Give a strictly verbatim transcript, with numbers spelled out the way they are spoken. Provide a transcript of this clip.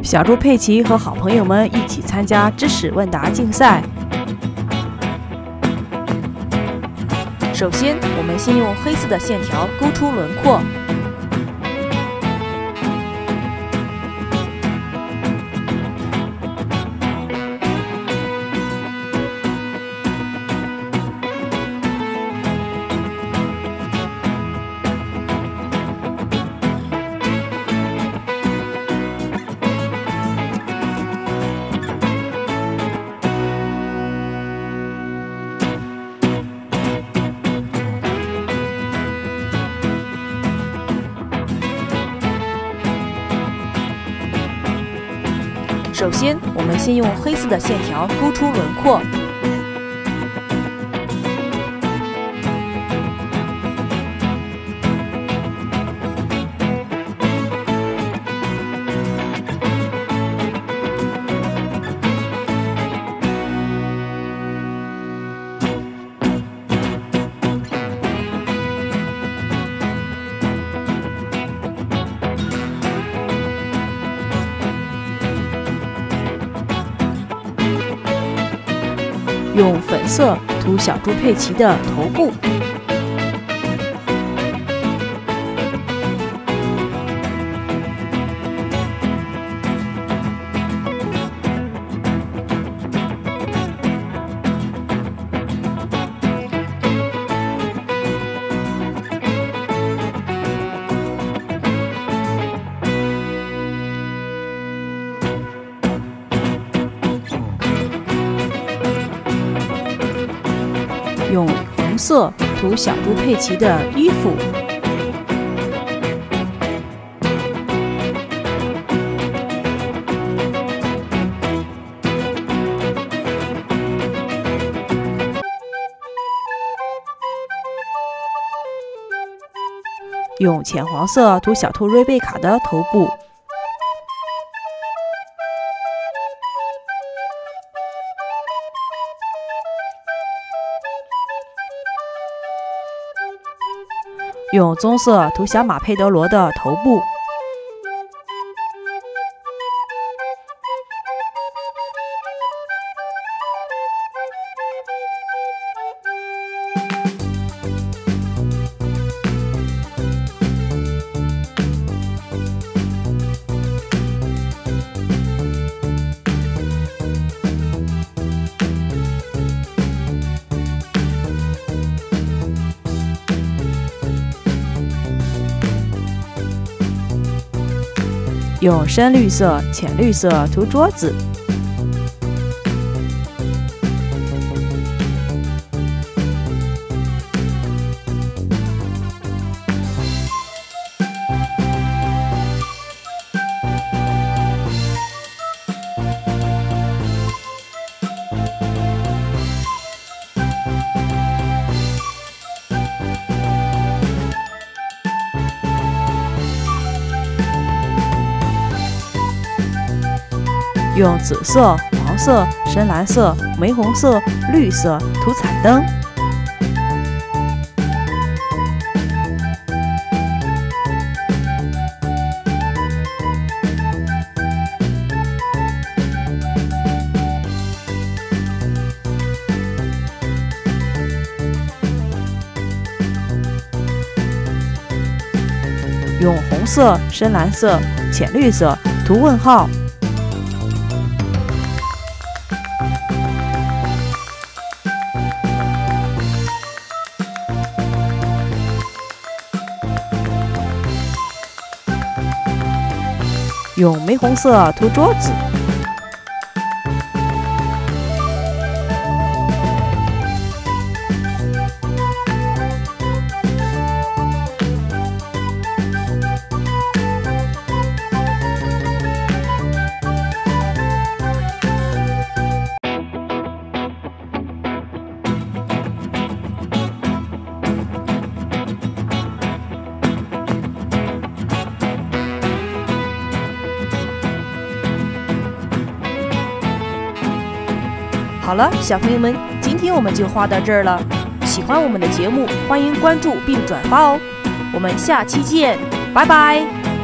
小猪佩奇和好朋友们一起参加知识问答竞赛。首先，我们先用黑色的线条勾出轮廓。首先，我们先用黑色的线条勾出轮廓。用粉色涂小猪佩奇的头部，用红色涂小猪佩奇的衣服，用浅黄色涂小兔瑞贝卡的头部。用棕色涂小马佩德罗的头部，用深绿色、浅绿色涂桌子，用紫色、黄色、深蓝色、玫红色、绿色涂彩灯。用红色、深蓝色、浅绿色涂问号。用玫红色涂桌子，好了，小朋友们，今天我们就画到这儿了。喜欢我们的节目，欢迎关注并转发哦。我们下期见，拜拜。